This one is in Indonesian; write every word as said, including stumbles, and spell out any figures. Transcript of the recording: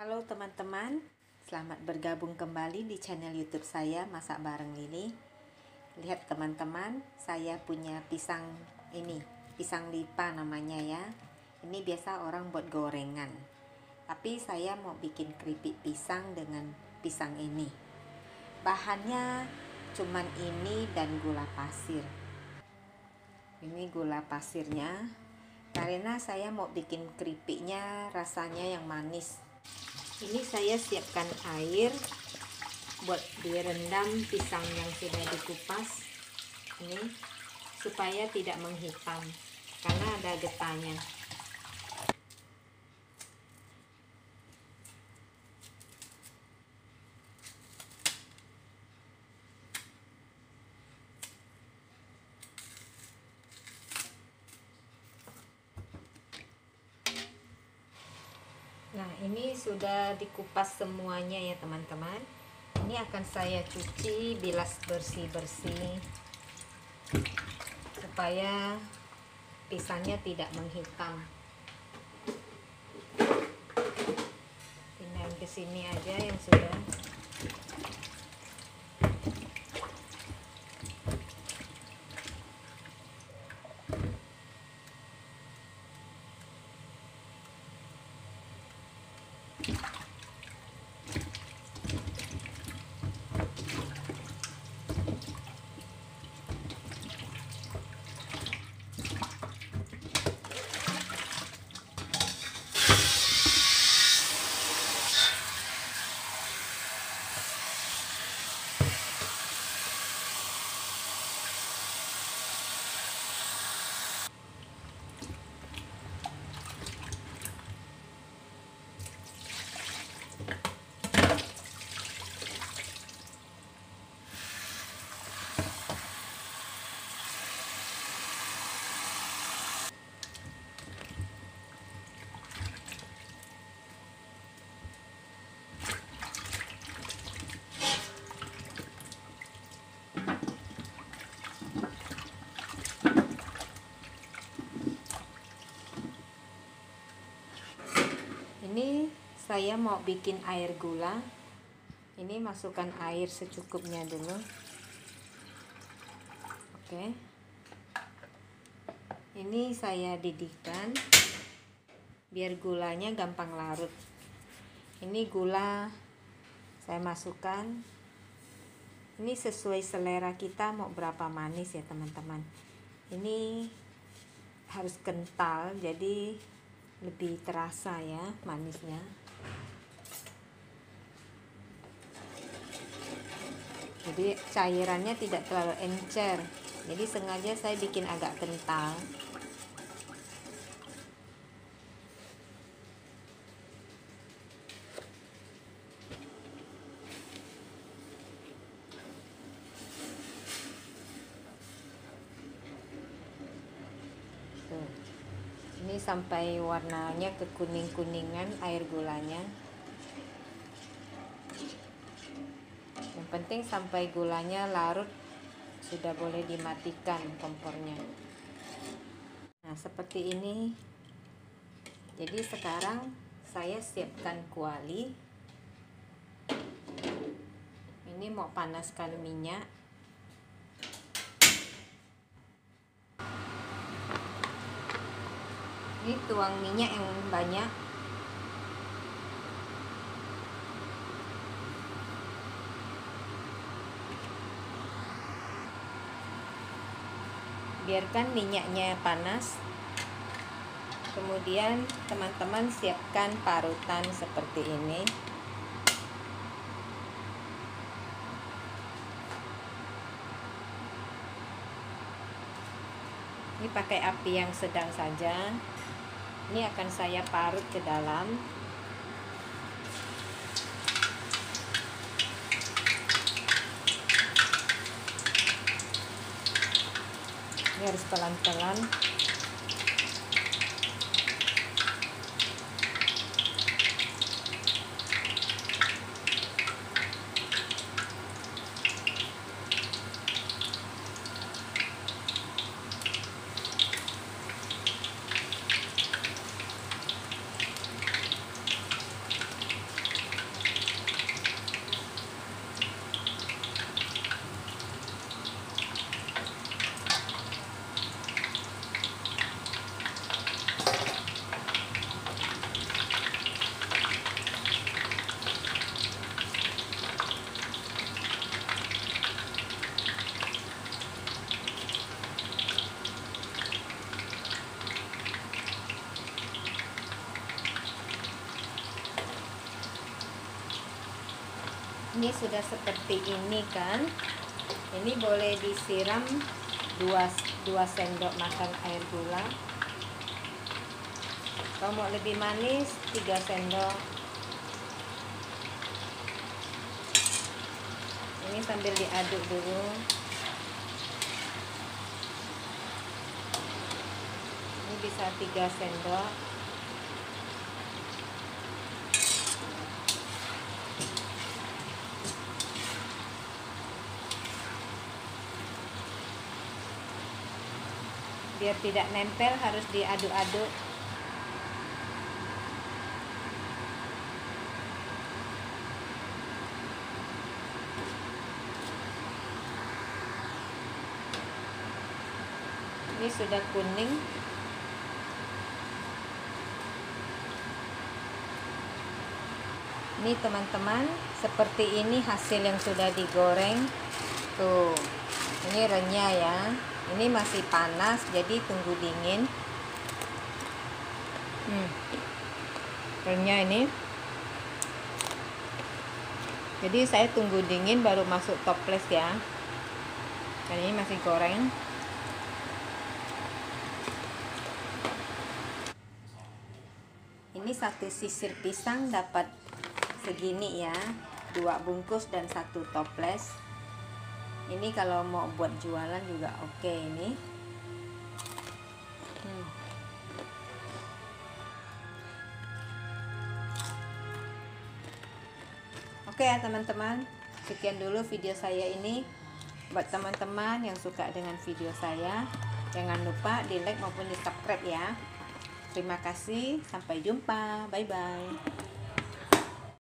Halo teman-teman, selamat bergabung kembali di channel YouTube saya Masak Bareng Lili. Lihat teman-teman, saya punya pisang ini, pisang lipa namanya ya. Ini biasa orang buat gorengan. Tapi saya mau bikin keripik pisang dengan pisang ini. Bahannya cuman ini dan gula pasir. Ini gula pasirnya. Karena saya mau bikin keripiknya rasanya yang manis. Ini saya siapkan air buat direndam pisang yang sudah dikupas ini supaya tidak menghitam karena ada getahnya. Nah, ini sudah dikupas semuanya ya teman-teman. Ini akan saya cuci, bilas bersih-bersih supaya pisangnya tidak menghitam. Pindahin ke sini aja yang sudah. Ini saya mau bikin air gula. Ini masukkan air secukupnya dulu. Oke. Ini saya didihkan biar gulanya gampang larut. Ini gula saya masukkan. Ini sesuai selera kita mau berapa manis ya teman-teman. Ini harus kental jadi lebih terasa ya manisnya. Jadi cairannya tidak terlalu encer. Jadi sengaja saya bikin agak kental. Tuh. Ini sampai warnanya kekuning-kuningan air gulanya. Yang penting sampai gulanya larut, sudah boleh dimatikan kompornya. Nah, seperti ini. Jadi sekarang saya siapkan kuali. Ini mau panaskan minyak. Ini tuang minyak yang banyak. Biarkan minyaknya panas. Kemudian teman-teman siapkan parutan seperti ini. Ini pakai api yang sedang saja. Ini akan saya parut ke dalam. Ini harus pelan-pelan. Ini sudah seperti ini kan. Ini boleh disiram dua, dua sendok makan air gula. Kalau mau lebih manis tiga sendok. Ini sambil diaduk dulu. Ini bisa tiga sendok. Biar tidak nempel harus diaduk-aduk. Ini sudah kuning. Ini teman-teman, seperti ini hasil yang sudah digoreng. Tuh, ini renyah ya. Ini masih panas, jadi tunggu dingin. Hmm, renyah ini. Jadi saya tunggu dingin baru masuk toples ya. Dan ini masih goreng. Ini satu sisir pisang dapat segini ya, dua bungkus dan satu toples. Ini kalau mau buat jualan juga oke ini. Hmm. Oke ya teman-teman, sekian dulu video saya ini. Buat teman-teman yang suka dengan video saya, jangan lupa di like maupun di subscribe ya. Terima kasih, sampai jumpa, bye bye.